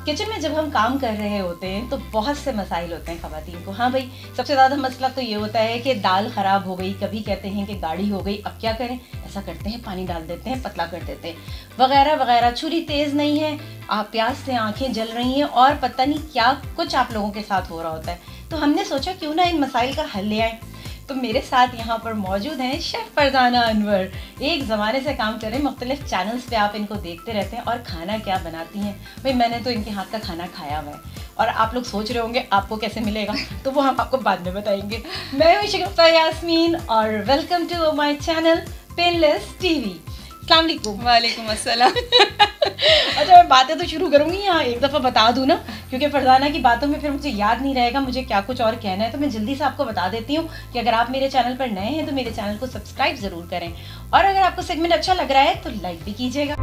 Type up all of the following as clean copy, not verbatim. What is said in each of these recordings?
Kitchen में जब हम काम कर रहे होते हैं तो बहुत से मसाइल होते हैं ख़वातीन को। हाँ भाई, सबसे ज़्यादा मसला तो ये होता है कि दाल ख़राब हो गई, कभी कहते हैं कि गाढ़ी हो गई, अब क्या करें, ऐसा करते हैं पानी डाल देते हैं, पतला कर देते हैं, वगैरह वगैरह। छुरी तेज़ नहीं है, आप प्याज से आंखें जल रही हैं और पता नहीं क्या कुछ आप लोगों के साथ हो रहा होता है। तो हमने सोचा क्यों ना इन मसाइल का हल ले आएँ। तो मेरे साथ यहाँ पर मौजूद हैं शेफ़ फरजाना अनवर। एक ज़माने से काम कर रहे हैं, मुख्तलिफ चैनल्स पे आप इनको देखते रहते हैं और खाना क्या बनाती हैं। भाई मैंने तो इनके हाथ का खाना खाया हुआ है और आप लोग सोच रहे होंगे आपको कैसे मिलेगा, तो वो हम आपको बाद में बताएंगे। मैं हूँ शगुफ्ता यास्मीन और welcome to my channel painless TV. अस्सलाम वालेकुम। वालेकुम अस्सलाम। अच्छा, मैं बातें तो शुरू करूँगी, यहाँ एक दफ़ा बता दूँ ना, क्योंकि फरजाना की बातों में फिर मुझे याद नहीं रहेगा मुझे क्या कुछ और कहना है। तो मैं जल्दी से आपको बता देती हूँ कि अगर आप मेरे चैनल पर नए हैं तो मेरे चैनल को सब्सक्राइब ज़रूर करें और अगर आपको सेगमेंट अच्छा लग रहा है तो लाइक भी कीजिएगा।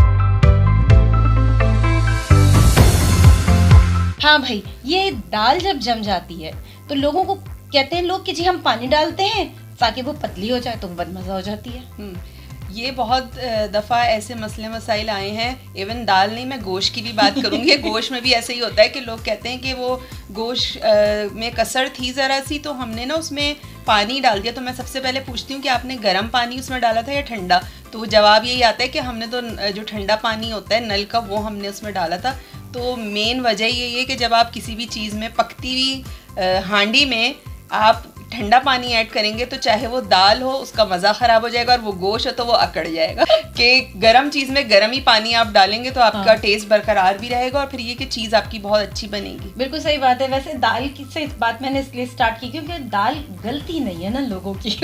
हाँ भाई, ये दाल जब जम जाती है तो लोगों को कहते हैं लोग कि जी हम पानी डालते हैं ताकि वो पतली हो जाए, तो बदमज़ा हो जाती है। ये बहुत दफ़ा ऐसे मसले मसाइल आए हैं। इवन दाल नहीं, मैं गोश्त की भी बात करूँगी। गोश्त में भी ऐसे ही होता है कि लोग कहते हैं कि वो गोश्त में कसर थी ज़रा सी, तो हमने ना उसमें पानी डाल दिया। तो मैं सबसे पहले पूछती हूँ कि आपने गर्म पानी उसमें डाला था या ठंडा? तो वो जवाब यही आता है कि हमने तो जो ठंडा पानी होता है नल का, वो हमने उसमें डाला था। तो मेन वजह यही है कि जब आप किसी भी चीज़ में पकती हुई हांडी में आप ठंडा पानी ऐड करेंगे तो चाहे वो दाल हो उसका मज़ा ख़राब हो जाएगा और वो गोश्त हो तो वो अकड़ जाएगा। कि गरम चीज़ में गरम ही पानी आप डालेंगे तो आपका टेस्ट बरकरार भी रहेगा और फिर ये कि चीज़ आपकी बहुत अच्छी बनेगी। बिल्कुल सही बात है। वैसे दाल की से इस बात मैंने इसलिए स्टार्ट की क्योंकि दाल गलती नहीं है ना लोगों की।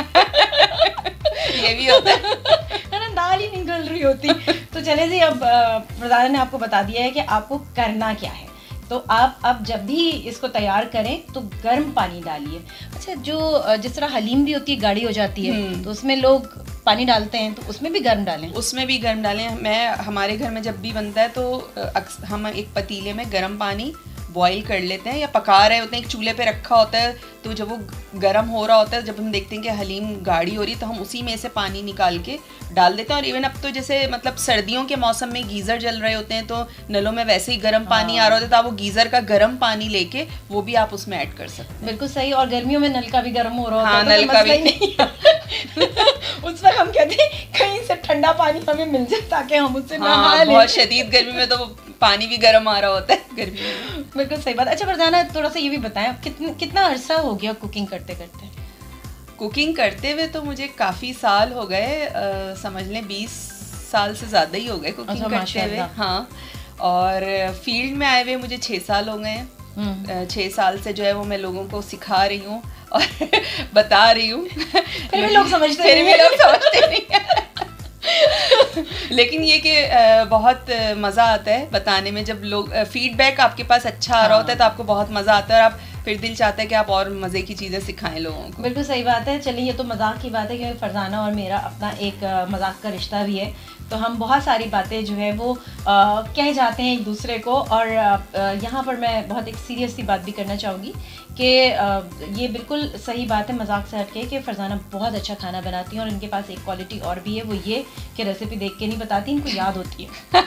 ये भी होता है ना, दाल ही नहीं गल रही होती। तो चले जी, अब फरजाना ने आपको बता दिया है कि आपको करना क्या है। तो आप अब जब भी इसको तैयार करें तो गर्म पानी डालिए। अच्छा, जो जिस तरह हलीम भी होती है गाढ़ी हो जाती है तो उसमें लोग पानी डालते हैं, तो उसमें भी गर्म डालें? उसमें भी गर्म डालें। हमारे घर में जब भी बनता है तो हम एक पतीले में गर्म पानी बॉईल कर लेते हैं या पका रहे होते हैं, एक चूल्हे पे रखा होता है। तो जब वो गर्म हो रहा होता है, जब हम देखते हैं कि हलीम गाढ़ी हो रही है तो हम उसी में से पानी निकाल के डाल देते हैं। और इवन अब तो जैसे मतलब सर्दियों के मौसम में गीज़र जल रहे होते हैं तो नलों में वैसे ही गर्म पानी आ रहा होता है, तो आप वो गीज़र का गर्म पानी लेके वो भी आप उसमें ऐड कर सकते हैं। बिल्कुल सही। और गर्मियों में नल का भी गर्म हो रहा होता है, नल का भी नहीं। उस पर हम कहते हैं कहीं से ठंडा पानी हमें मिल जाए ताकि हम उससे नहा लें। बहुत शदीद गर्मी में तो पानी भी गर्म आ रहा होता है गर्मी में। बिल्कुल सही बात। अच्छा फरजाना, थोड़ा सा ये भी बताएं, कितना अरसा हो गया कुकिंग करते करते? कुकिंग करते हुए तो मुझे काफ़ी साल हो गए, समझ लें 20 साल से ज़्यादा ही हो गए कुकिंग करते हुए। हाँ, और फील्ड में आए हुए मुझे 6 साल हो गए हैं। 6 साल से जो है वो मैं लोगों को सिखा रही हूँ और बता रही हूँ। फिर भी लोग समझते नहीं है। लेकिन ये कि बहुत मज़ा आता है बताने में। जब लोग फीडबैक आपके पास अच्छा आ रहा होता है तो आपको बहुत मज़ा आता है और आप फिर दिल चाहता है कि आप और मज़े की चीज़ें सिखाएं लोगों को। बिल्कुल सही बात है। चलिए, ये तो मजाक की बात है क्योंकि फरजाना और मेरा अपना एक मजाक का रिश्ता भी है, तो हम बहुत सारी बातें जो है वो कह जाते हैं एक दूसरे को। और यहाँ पर मैं बहुत एक सीरियस सी बात भी करना चाहूँगी कि ये बिल्कुल सही बात है, मजाक से हटके, कि फरजाना बहुत अच्छा खाना बनाती हैं और इनके पास एक क्वालिटी और भी है, वो ये कि रेसिपी देख के नहीं बताती, इनको याद होती है।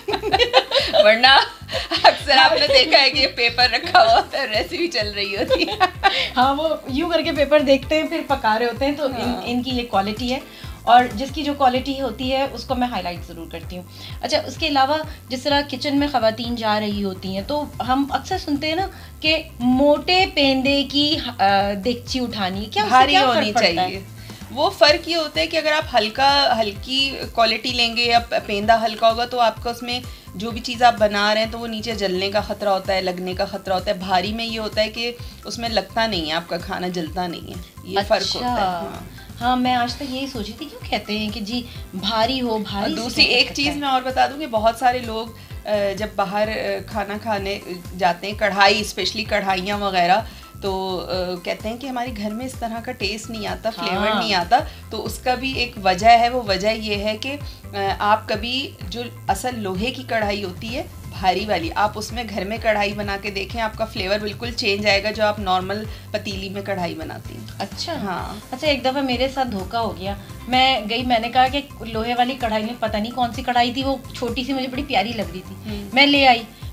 वरना अक्सर आपने देखा है कि पेपर रखा हुआ होता है, रेसिपी चल रही होती है। हाँ, वो यूं करके पेपर देखते हैं फिर पका रहे होते हैं। तो इनकी ये क्वालिटी है और जिसकी जो क्वालिटी होती है उसको मैं हाईलाइट ज़रूर करती हूँ। अच्छा, उसके अलावा जिस तरह किचन में ख़वातीन जा रही होती हैं तो हम अक्सर सुनते हैं ना कि मोटे पेंदे की देगची उठानी, क्या भारी होनी चाहिए। वो फ़र्क ये होता है कि अगर आप हल्की क्वालिटी लेंगे या पेंदा हल्का होगा तो आपका उसमें जो भी चीज़ आप बना रहे हैं तो वो नीचे जलने का ख़तरा होता है, लगने का ख़तरा होता है। भारी में ये होता है कि उसमें लगता नहीं है, आपका खाना जलता नहीं है। ये फ़र्क होता है। हाँ, मैं आज तक यही सोची थी क्यों कहते हैं कि जी भारी हो, भारी। दूसरी एक चीज़ मैं और बता दूं कि बहुत सारे लोग जब बाहर खाना खाने जाते हैं, कढ़ाई स्पेशली कढ़ाइयाँ वगैरह, तो कहते हैं कि हमारे घर में इस तरह का टेस्ट नहीं आता, फ्लेवर नहीं आता। तो उसका भी एक वजह है। वो वजह ये है कि आप कभी जो असल लोहे की कढ़ाई होती है भारी वाली, आप उसमें घर में कढ़ाई बना के देखें, आपका फ्लेवर बिल्कुल चेंज आएगा जो आप नॉर्मल पतीली में कढ़ाई बनाती हैं। अच्छा, हाँ। अच्छा, एक दफ़ा मेरे साथ धोखा हो गया। मैं गई, मैंने कहा कि लोहे वाली कढ़ाई में, पता नहीं कौन सी कढ़ाई थी, वो छोटी सी मुझे बड़ी प्यारी लग रही थी, मैं ले आई।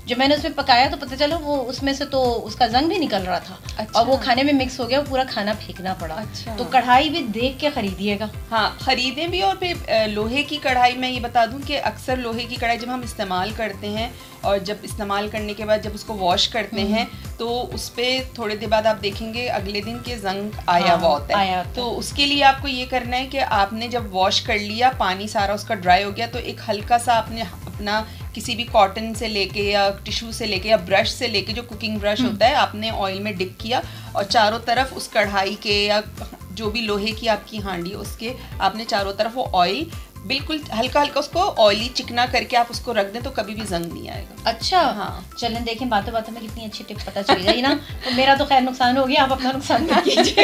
जब मैंने उसमें पकाया तो पता चला वो उसमें से तो उसका जंग भी निकल रहा था। अच्छा। और वो खाने में मिक्स हो गया, वो पूरा खाना फेंकना पड़ा। अच्छा। तो कढ़ाई भी देख के खरीदिएगा। हाँ, खरीदें भी। और फिर लोहे की कढ़ाई, मैं ये बता दूं कि अक्सर लोहे की कढ़ाई जब हम इस्तेमाल करते हैं और जब इस्तेमाल करने के बाद जब उसको वॉश करते हैं तो उस पर थोड़े देर बाद आप देखेंगे अगले दिन के जंग आया हुआ होता है। तो उसके लिए आपको ये करना है कि आपने जब वॉश कर लिया, पानी सारा उसका ड्राई हो गया, तो एक हल्का सा आपने अपना किसी भी कॉटन से लेके या टिश्यू से लेके या ब्रश से लेके, जो कुकिंग ब्रश होता है, आपने ऑयल में डिप किया और चारों तरफ उस कढ़ाई के या जो भी लोहे की आपकी हांडी उसके आपने चारों तरफ वो ऑयल बिल्कुल हल्का हल्का उसको ऑयली चिकना करके आप उसको रख दें तो कभी भी जंग नहीं आएगा। अच्छा। हाँ, चलें देखें, बातों बातों में कितनी अच्छी टिप पता चल गई ना। तो मेरा तो खैर नुकसान हो गया, आप अपना नुकसान मत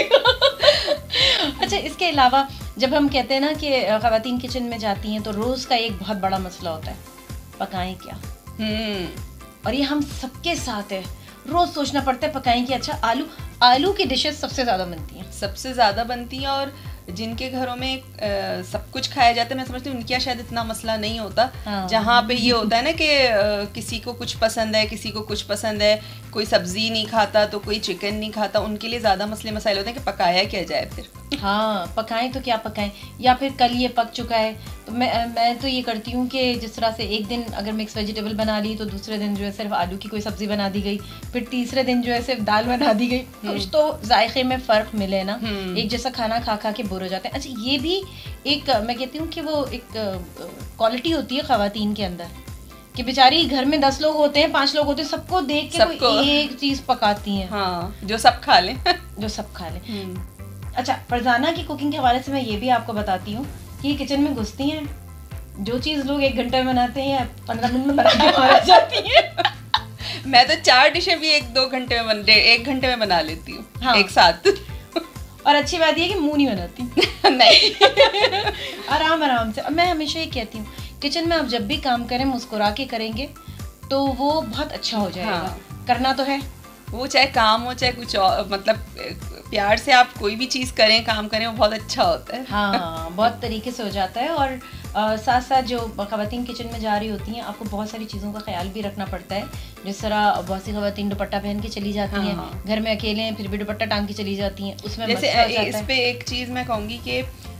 कीजिएगा। अच्छा, इसके अलावा जब हम कहते हैं ना कि ख़वातीन किचन में जाती हैं तो रोज़ का एक बहुत बड़ा मसला होता है, पकाएं क्या। और ये हम सबके साथ है, रोज़ सोचना पड़ता है पकाएं कि अच्छा आलू की डिशेस सबसे ज़्यादा बनती हैं, सबसे ज़्यादा बनती हैं। और जिनके घरों में सब कुछ खाया जाता है, मैं समझती हूँ उनके शायद इतना मसला नहीं होता। हाँ। जहाँ पे ये होता है ना कि किसी को कुछ पसंद है, किसी को कुछ पसंद है, कोई सब्जी नहीं खाता तो कोई चिकन नहीं खाता, उनके लिए ज़्यादा मसले मसाइल होते हैं कि पकाया क्या जाए फिर। हाँ, पकाएं तो क्या पकाएं, या फिर कल ये पक चुका है तो मैं तो ये करती हूँ कि जिस तरह से एक दिन अगर मिक्स वेजिटेबल बना ली तो दूसरे दिन जो है सिर्फ आलू की कोई सब्जी बना दी गई, फिर तीसरे दिन जो है सिर्फ दाल बना दी गई। कुछ तो जायके में फ़र्क मिले ना, एक जैसा खाना खा खा के बोर हो जाते हैं। अच्छा, ये भी एक मैं कहती हूँ कि वो एक क्वालिटी होती है ख़वातीन के अंदर कि बेचारी घर में 10 लोग होते हैं, 5 लोग होते हैं, सबको देख के कोई एक चीज़ पकाती हैं। हाँ, जो सब खा लें। जो सब खा लें। अच्छा, फरजाना की कुकिंग के हवाले से मैं ये भी आपको बताती हूँ कि किचन में घुसती हैं, जो चीज़ लोग 1 घंटे में बनाते हैं या 15 मिनट में बना के मार जाती है। मैं तो 4 डिशें भी 1-2 घंटे में 1 घंटे में बना लेती हूँ। हाँ। एक साथ। और अच्छी बात ये कि मुंह नहीं बनाती। नहीं। आराम से। मैं हमेशा ये कहती हूँ किचन में आप जब भी काम करें मुस्कुरा के करेंगे तो वो बहुत अच्छा हो जाएगा। हाँ। करना तो है, वो चाहे काम हो चाहे कुछ और, मतलब प्यार से आप कोई भी चीज़ करें, काम करें, वो बहुत अच्छा होता है। हाँ, बहुत तरीके से हो जाता है। और साथ साथ जो ख़वातीन किचन में जा रही होती हैं, आपको बहुत सारी चीज़ों का ख्याल भी रखना पड़ता है। जिस तरह बहुत सी ख़वातीन दुपट्टा पहन के चली जाती हैं। हाँ। घर में अकेले हैं फिर भी दुपट्टा टांग के चली जाती हैं, उसमें जैसे इस पे एक चीज़ मैं कहूँगी कि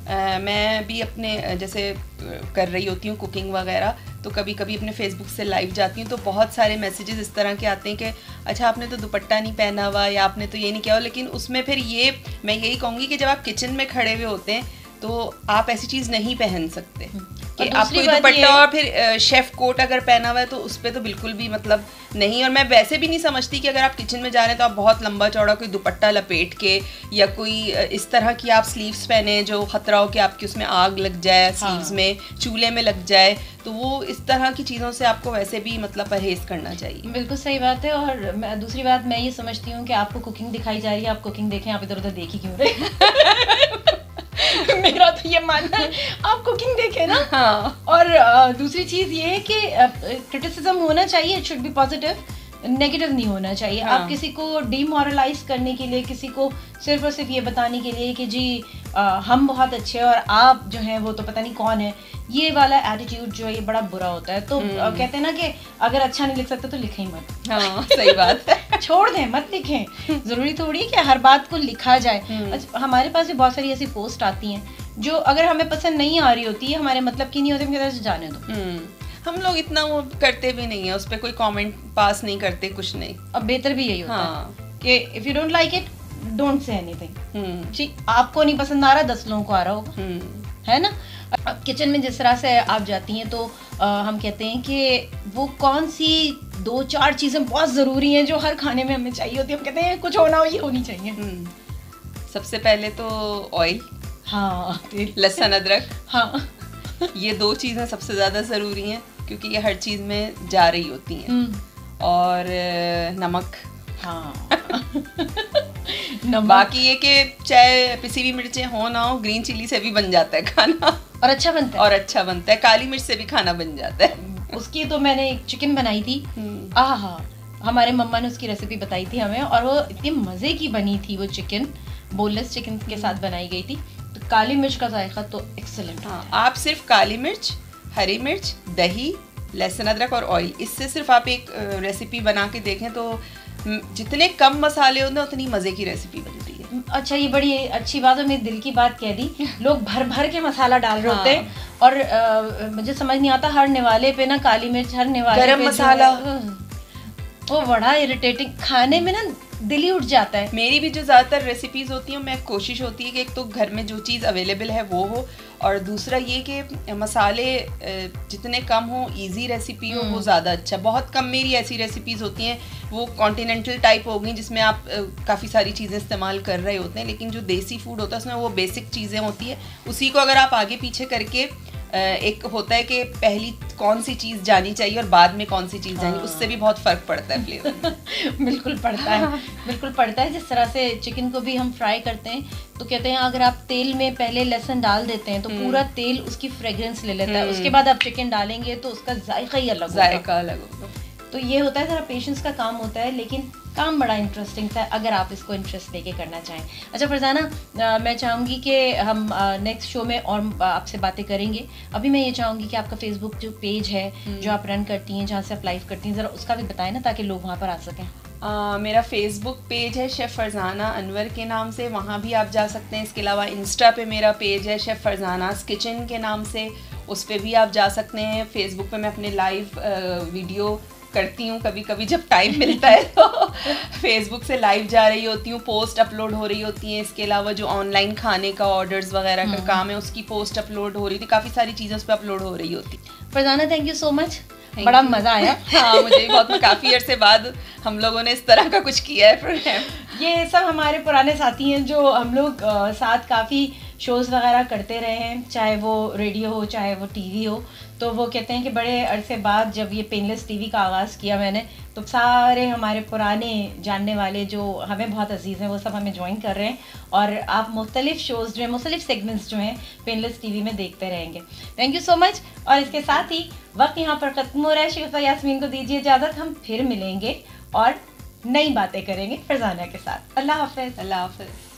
मैं भी अपने जैसे कर रही होती हूँ कुकिंग वगैरह, तो कभी कभी अपने फेसबुक से लाइव जाती हूँ तो बहुत सारे मैसेजेस इस तरह के आते हैं कि अच्छा आपने तो दुपट्टा नहीं पहना हुआ या आपने तो ये नहीं किया हुआ। लेकिन उसमें फिर ये मैं यही कहूँगी कि जब आप किचन में खड़े हुए होते हैं तो आप ऐसी चीज़ नहीं पहन सकते कि आपको दुपट्टा और फिर शेफ कोट अगर पहना हुआ है तो उस पर तो बिल्कुल भी मतलब नहीं। और मैं वैसे भी नहीं समझती कि अगर आप किचन में जा रहे हैं तो आप बहुत लंबा चौड़ा कोई दुपट्टा लपेट के या कोई इस तरह की आप स्लीव्स पहने जो खतरा हो कि आपकी उसमें आग लग जाए, स्लीव्स में चूल्हे में लग जाए, तो वो इस तरह की चीज़ों से आपको वैसे भी मतलब परहेज करना चाहिए। बिल्कुल सही बात है। और दूसरी बात मैं ये समझती हूँ कि आपको कुकिंग दिखाई जा रही है, आप कुकिंग देखें, आप इधर उधर देख ही क्यों रहे। मेरा तो ये मानना है आप कुकिंग देखें ना। हाँ। और दूसरी चीज़ ये है कि क्रिटिसिज्म होना चाहिए, it should be positive, negative नहीं होना चाहिए। हाँ। आप किसी को डीमोरलाइज करने के लिए, किसी को सिर्फ और सिर्फ ये बताने के लिए कि जी हम बहुत अच्छे हैं और आप जो हैं वो तो पता नहीं कौन है, ये वाला एटीट्यूड जो है ये बड़ा बुरा होता है। तो कहते हैं ना कि अगर अच्छा नहीं लिख सकते तो लिखें ही मत। हाँ, सही बात है। छोड़ दें, मत लिखें। जरूरी थोड़ी कि हर बात को लिखा जाए। हमारे पास भी बहुत सारी ऐसी पोस्ट आती हैं जो अगर हमें पसंद नहीं आ रही होती है, हमारे मतलब की नहीं होती, हम कहते हैं जाने दो। हम लोग इतना वो करते भी नहीं है, उस पर कोई कमेंट पास नहीं करते, कुछ नहीं। अब बेहतर भी यही होता है कि if you don't like it don't say anything. ठीक, आपको नहीं पसंद आ रहा, 10 लोगों को आ रहा होगा, है ना। अब किचन में जिस तरह से आप जाती हैं तो हम कहते हैं कि वो कौन सी 2-4 चीज़ें बहुत ज़रूरी हैं जो हर खाने में हमें चाहिए होती है। हम कहते हैं कुछ होना हो ये होनी चाहिए। सबसे पहले तो ऑयल, हाँ, लहसुन अदरक, हाँ, ये 2 चीज़ें सबसे ज़्यादा ज़रूरी हैं क्योंकि ये हर चीज़ में जा रही होती हैं। और नमक। हाँ। बाकी ये कि चाहे पिसी हुई मिर्चें हो ना हो, ग्रीन चिली से भी बन जाता है खाना और अच्छा बनता है। काली मिर्च से भी खाना बन जाता है। उसकी तो मैंने एक चिकन बनाई थी, आहा, हमारे मम्मा ने उसकी रेसिपी बताई थी हमें और वो इतनी मज़े की बनी थी। वो चिकन बोनलेस चिकन के साथ बनाई गई थी। तो काली मिर्च का जायका तो एक्सेलेंट। हाँ, आप सिर्फ काली मिर्च, हरी मिर्च, दही लहसुन अदरक और ऑयल, इससे सिर्फ आप एक रेसिपी बना के देखें तो जितने कम मसाले होते हैं उतनी मज़े की रेसिपी बनती है। अच्छा, ये बड़ी अच्छी बात है, मेरे दिल की बात कह दी। लोग भर भर के मसाला डाल रहे होते हैं और मुझे समझ नहीं आता, हर निवाले पे ना काली मिर्च, हर निवाले गरम मसाला, वो बड़ा इरिटेटिंग, खाने में ना दिल ही उठ जाता है। मेरी भी जो ज़्यादातर रेसिपीज़ होती हैं मैं कोशिश होती है कि एक तो घर में जो चीज़ अवेलेबल है वो हो, और दूसरा ये कि मसाले जितने कम हो, इजी रेसिपी हो, वो ज़्यादा अच्छा। बहुत कम मेरी ऐसी रेसिपीज़ होती हैं वो कॉन्टिनेंटल टाइप हो गई जिसमें आप काफ़ी सारी चीज़ें इस्तेमाल कर रहे होते हैं, लेकिन जो देसी फूड होता है उसमें वो बेसिक चीज़ें होती है, उसी को अगर आप आगे पीछे करके एक होता है कि पहली कौन सी चीज़ जानी चाहिए और बाद में कौन सी चीज़ जानी, उससे भी बहुत फ़र्क पड़ता है फ्लेवर में। बिल्कुल पड़ता है, बिल्कुल पड़ता है। जिस तरह से चिकन को भी हम फ्राई करते हैं तो कहते हैं अगर आप तेल में पहले लहसुन डाल देते हैं तो पूरा तेल उसकी फ्रेग्रेंस ले लेता है, उसके बाद आप चिकन डालेंगे तो उसका जायका ही अलग होगा, जायका अलग होगा। तो ये होता है, ज़रा पेशेंस का काम होता है, लेकिन काम बड़ा इंटरेस्टिंग था अगर आप इसको इंटरेस्ट लेके करना चाहें। अच्छा फरजाना, मैं चाहूँगी कि हम नेक्स्ट शो में और आपसे बातें करेंगे। अभी मैं ये चाहूँगी कि आपका फेसबुक जो पेज है जो आप रन करती हैं, जहाँ से आप लाइव करती हैं, ज़रा उसका भी बताएं ना ताकि लोग वहाँ पर आ सकें। मेरा फेसबुक पेज है शेफ़ फरजाना अनवर के नाम से, वहाँ भी आप जा सकते हैं। इसके अलावा इंस्टा पे मेरा पेज है शेफ़ फरजानास किचन के नाम से, उस पर भी आप जा सकते हैं। फेसबुक पे मैं अपने लाइव वीडियो करती हूँ, कभी कभी जब टाइम मिलता है तो फेसबुक से लाइव जा रही होती हूँ, पोस्ट अपलोड हो रही होती हैं। इसके अलावा जो ऑनलाइन खाने का ऑर्डर्स वगैरह का काम है उसकी पोस्ट अपलोड हो रही थी, काफ़ी सारी चीज़ें उस पर अपलोड हो रही होती। Farzana, thank you so much, बड़ा मज़ा आया। हाँ, मुझे भी बहुत, काफ़ी अरसे बाद हम लोगों ने इस तरह का कुछ किया है प्रोग्राम। ये सब हमारे पुराने साथी हैं जो हम लोग साथ काफ़ी शोज़ वगैरह करते रहे हैं, चाहे वो रेडियो हो चाहे वो टीवी हो। तो वो कहते हैं कि बड़े अरसे बाद जब ये पेनलेस टीवी का आगाज़ किया मैंने, तो सारे हमारे पुराने जानने वाले जो हमें बहुत अजीज़ हैं वो सब हमें ज्वाइन कर रहे हैं, और आप मुख्तलिफ शोज़ जो हैं, मुख्तलिफ सेगमेंट्स जो हैं पेनलेस टीवी में देखते रहेंगे। Thank you so much. और इसके साथ ही वक्त यहाँ पर ख़त्म हो रहा है। शिफा यास्मीन को दीजिए इजाज़त, हम फिर मिलेंगे और नई बातें करेंगे फरजाना के साथ। अल्लाह हाफ़िज़। अल्लाह हाफ़िज़।